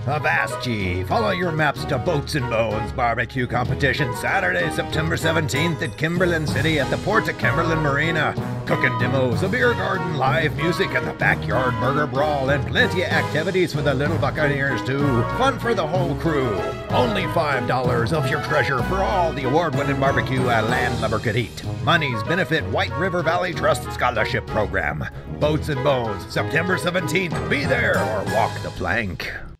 Avast ye! Follow your maps to Boats and Bones Barbecue Competition Saturday, September 17th at Kimberlin City at the Port of Kimberlin Marina. Cooking demos, a beer garden, live music, and the backyard burger brawl, and plenty of activities for the little buccaneers too. Fun for the whole crew. Only $5 of your treasure for all the award-winning barbecue a landlubber could eat. Monies benefit White River Valley Trust Scholarship Program. Boats and Bones, September 17th. Be there or walk the plank.